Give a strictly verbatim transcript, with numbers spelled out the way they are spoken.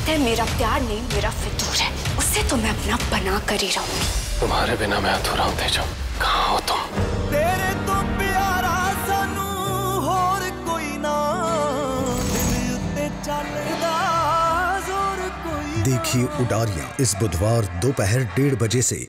कहते हैं मेरा प्यार नहीं मेरा फितूर है, उससे तो मैं अपना बना कर ही रहूंगी। तुम्हारे बिना मैं अधूरा हूं तेजो। कहाँ हो तुम? तेरे तो प्यारा सानू होर कोई ना, दिल उत्ते चलदा जोर कोई। देखिए उडारियां इस बुधवार दोपहर डेढ़ बजे से